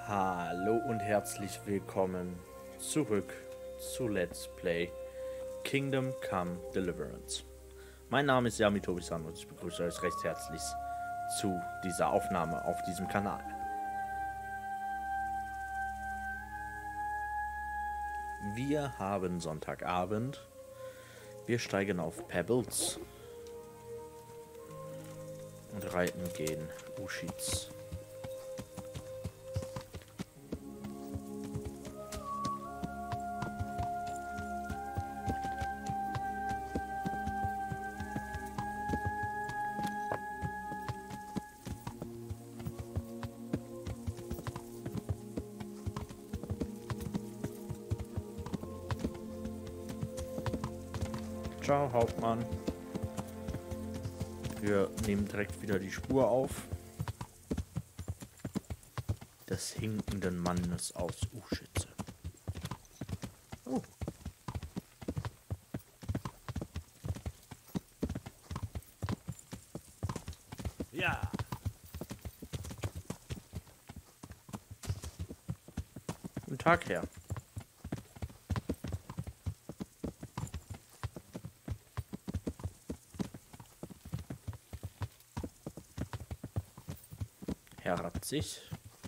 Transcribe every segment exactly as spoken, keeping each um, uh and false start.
Hallo und herzlich willkommen zurück zu Let's Play Kingdom Come Deliverance. Mein Name ist Yami Tobi-san und ich begrüße euch recht herzlich zu dieser Aufnahme auf diesem Kanal. Wir haben Sonntagabend. Wir steigen auf Pebbles und reiten gegen Ushits. Ciao, Hauptmann. Wir nehmen direkt wieder die Spur auf des hinkenden Mannes aus Uschitze. Oh. Ja. Guten Tag, Herr. Herr Ratzig.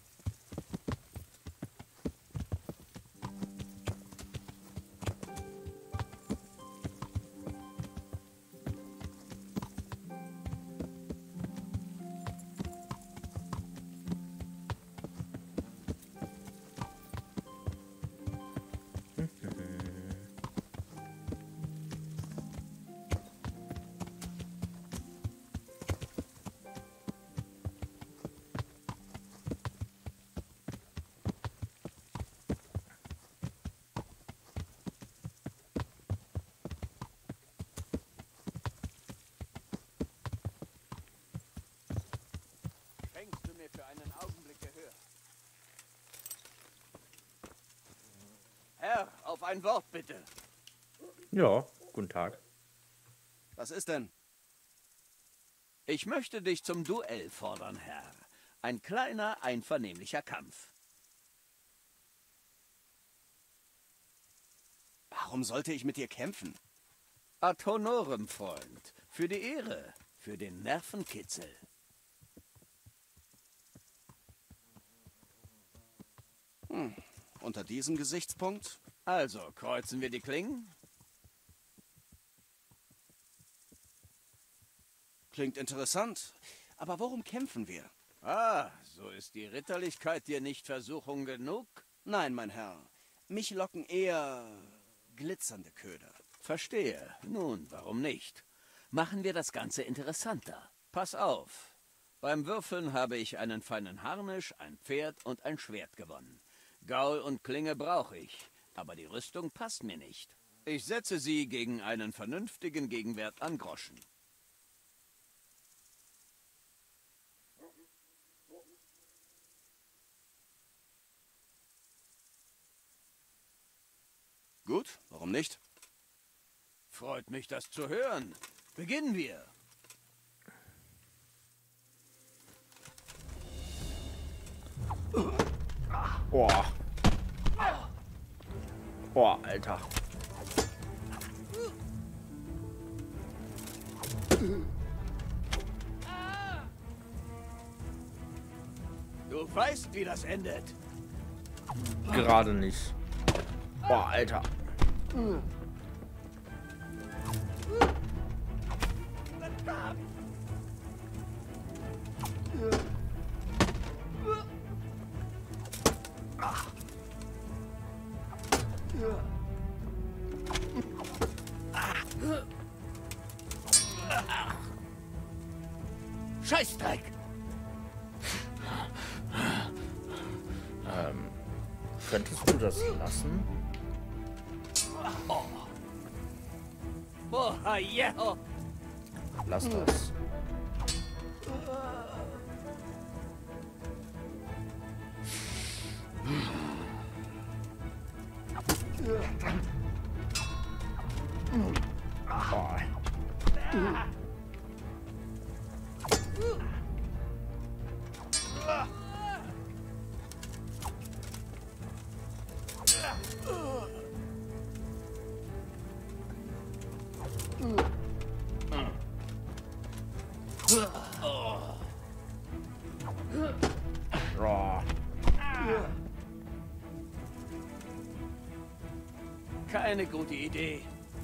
Schenkst du mir für einen Augenblick Gehör? Herr, auf ein Wort bitte. Ja, guten Tag. Was ist denn? Ich möchte dich zum Duell fordern, Herr. Ein kleiner, einvernehmlicher Kampf. Warum sollte ich mit dir kämpfen? Ad honorem, Freund. Für die Ehre. Für den Nervenkitzel. Hm. Unter diesem Gesichtspunkt? Also, kreuzen wir die Klingen? Klingt interessant. Aber worum kämpfen wir? Ah, so ist die Ritterlichkeit dir nicht Versuchung genug? Nein, mein Herr. Mich locken eher glitzernde Köder. Verstehe. Nun, warum nicht? Machen wir das Ganze interessanter. Pass auf. Beim Würfeln habe ich einen feinen Harnisch, ein Pferd und ein Schwert gewonnen. Gaul und Klinge brauche ich, aber die Rüstung passt mir nicht. Ich setze sie gegen einen vernünftigen Gegenwert an Groschen. Gut, warum nicht? Freut mich, das zu hören. Beginnen wir. Boah. Boah, Alter. Du weißt, wie das endet. Gerade nicht. Boah, Alter. Scheißdreck! Ähm, könntest du das lassen? Boah, yeah. Lass das. Boah. Keine gute Idee.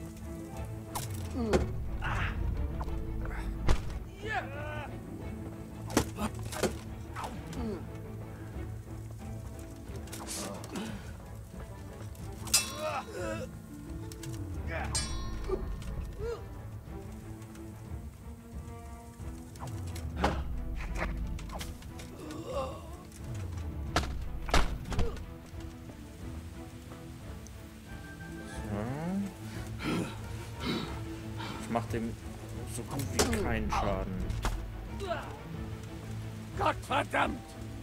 Macht dem so gut wie keinen Schaden. Gottverdammt!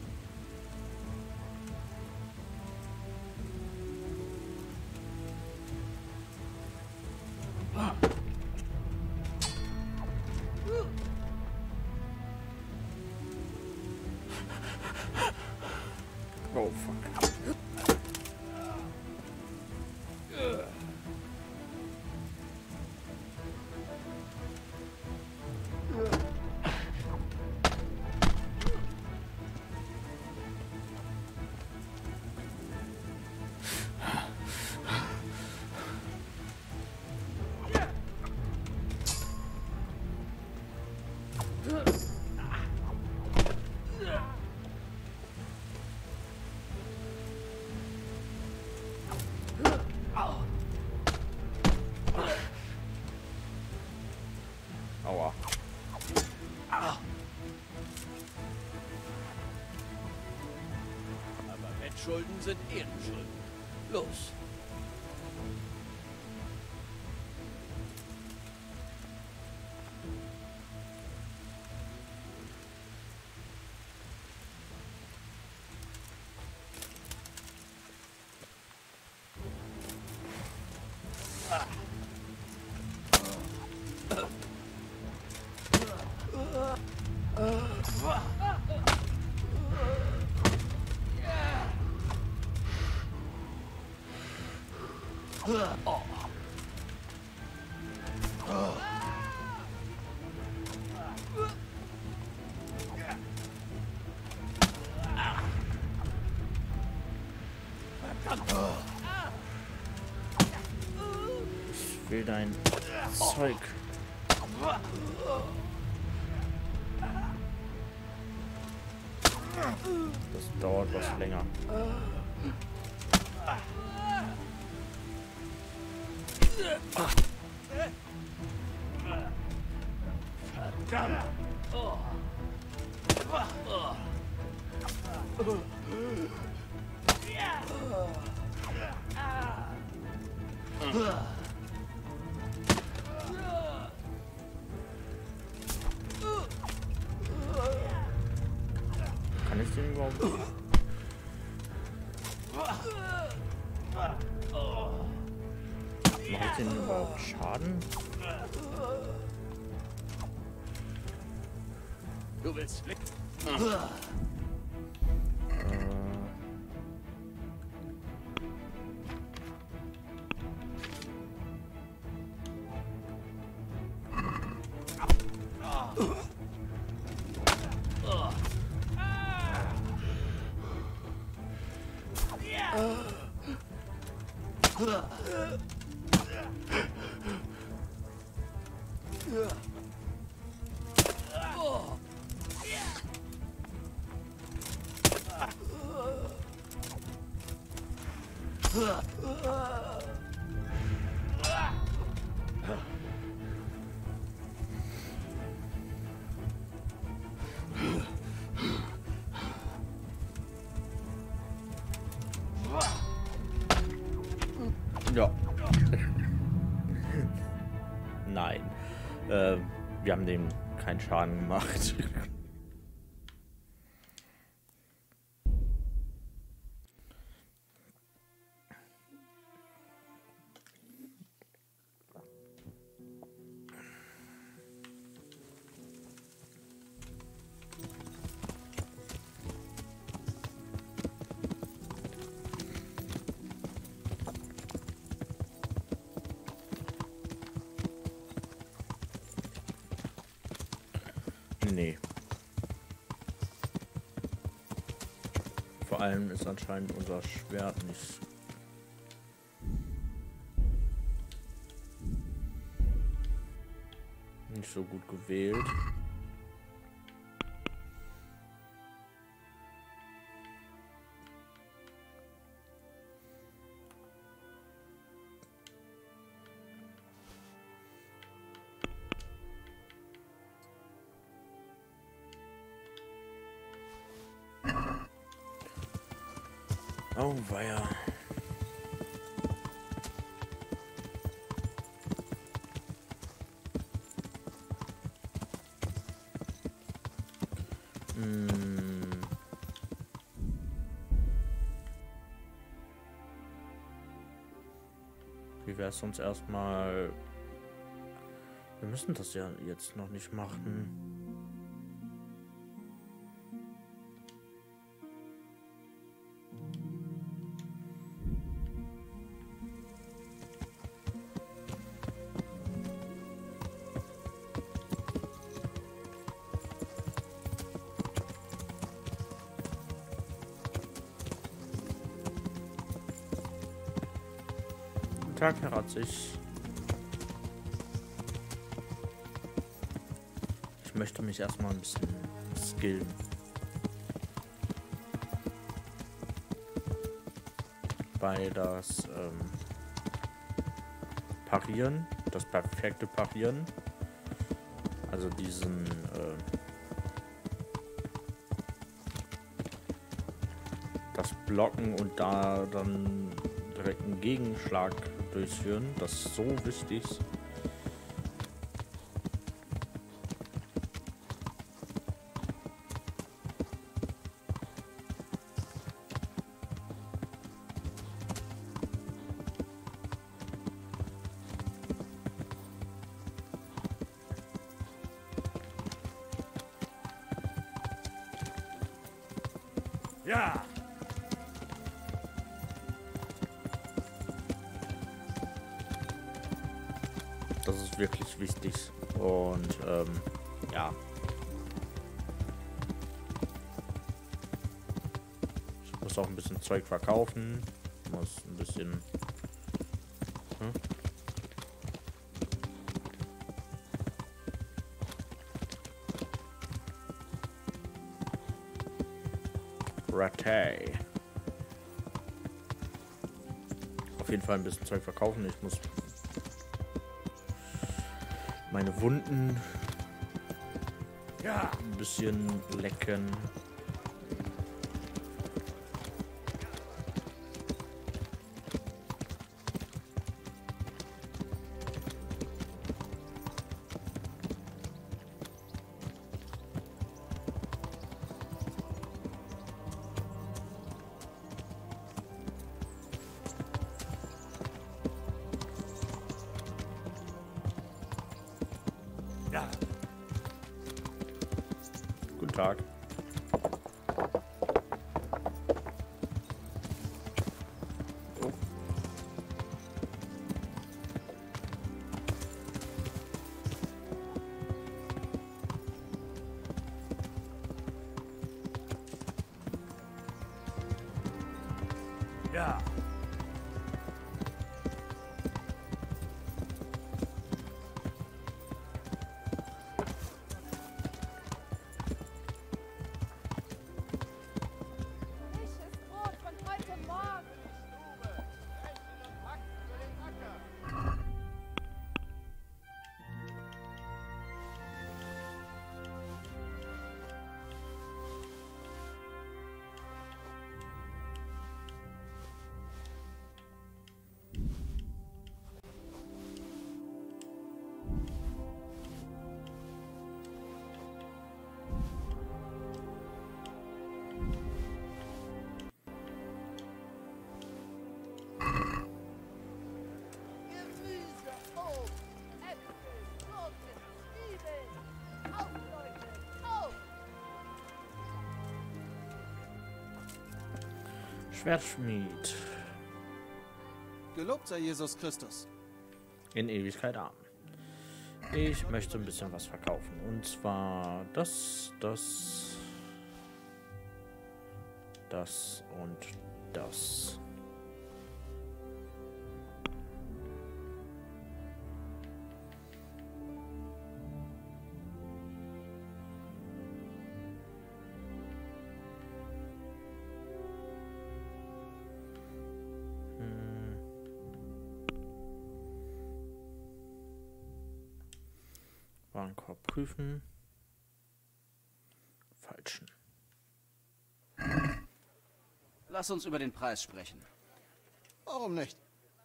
Oh fuck. Aua. Aber Wettschulden sind Ehrenschulden. Los. Oh. Ich will dein Zeug. Das dauert was länger. Verdammt! Oh. Oh. Kann ich den überhaupt? Mache ich den überhaupt Schaden? Du willst weg? Ja. Nein. Äh, wir haben dem keinen Schaden gemacht. Nee. Vor allem ist anscheinend unser Schwert nicht nicht so gut gewählt. Oh, weia. Hm. Wie wäre es uns erstmal... Wir müssen das ja jetzt noch nicht machen. Tag, Herr Ratzig. Ich möchte mich erstmal ein bisschen skillen. Bei das ähm, Parieren, das perfekte Parieren. Also diesen äh, das Blocken und da dann direkt einen Gegenschlag durchführen, das ist so wichtig. Ja! Das ist wirklich wichtig. Und ähm, ja. Ich muss auch ein bisschen Zeug verkaufen. Muss ein bisschen. Hm? Rattay. Auf jeden Fall ein bisschen Zeug verkaufen. Ich muss meine Wunden ja ein bisschen lecken. Ja! Guten Tag. Oh. Ja! Schwertschmied. Gelobt sei Jesus Christus. In Ewigkeit Amen. Ich möchte ein bisschen was verkaufen. Und zwar das, das, das und das. Warenkorb prüfen. Falschen. Lass uns über den Preis sprechen. Warum nicht?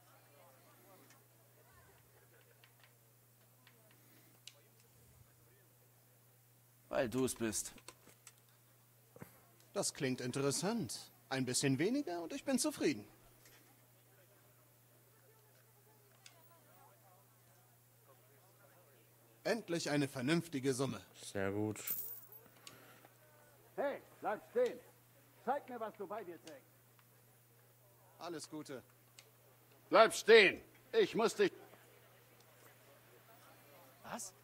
Weil du es bist. Das klingt interessant. Ein bisschen weniger und ich bin zufrieden. Endlich eine vernünftige Summe. Sehr gut. Hey, bleib stehen. Zeig mir, was du bei dir trägst. Alles Gute. Bleib stehen. Ich muss dich... Was?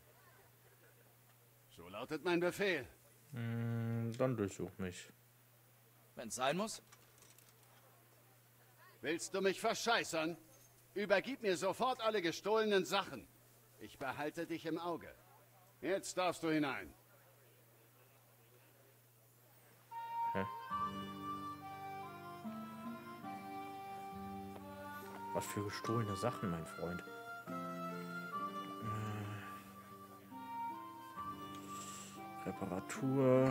So lautet mein Befehl. Mm, dann durchsuch mich. Wenn's sein muss. Willst du mich verscheißern? Übergib mir sofort alle gestohlenen Sachen. Ich behalte dich im Auge. Jetzt darfst du hinein. Hä? Was für gestohlene Sachen, mein Freund. Äh, Reparatur.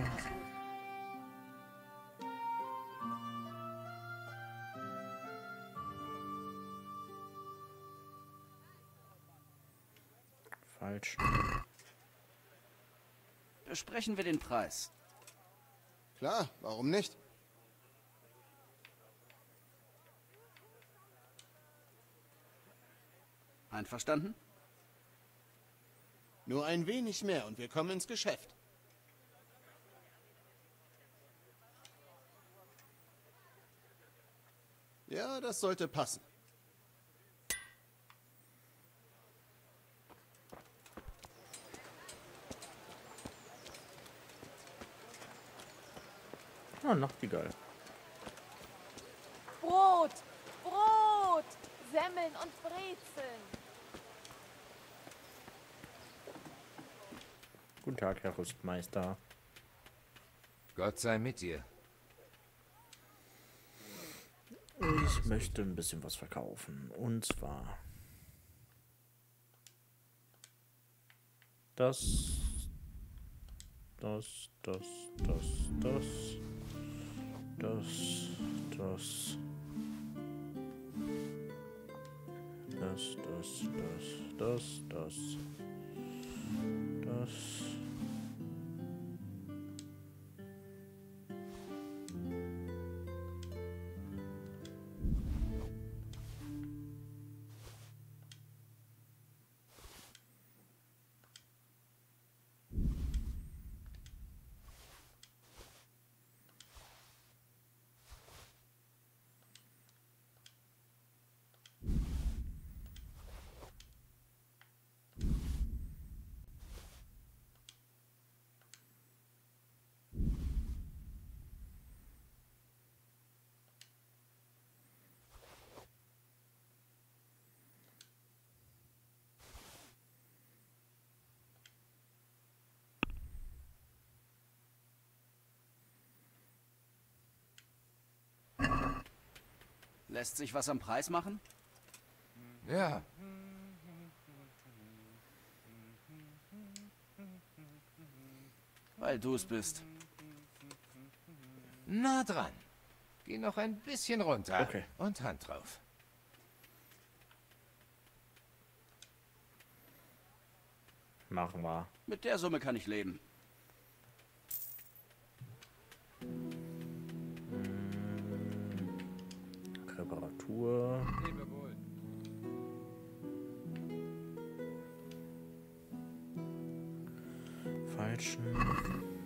Falsch. Besprechen wir den Preis. Klar, warum nicht? Einverstanden? Nur ein wenig mehr und wir kommen ins Geschäft. Ja, das sollte passen. Ah, Nachtigall. Brot, Brot, Semmeln und Brezeln. Guten Tag, Herr Rüstmeister. Gott sei mit dir. Ich möchte ein bisschen was verkaufen. Und zwar das, das, das, das, das, das, das, das, das, das, das, das, das. Lässt sich was am Preis machen? Ja, Weil du es bist. nah dran. Geh noch ein bisschen runter. Okay. Und Hand drauf. Machen wir. Mit der Summe kann ich leben. Reparatur. Falschen.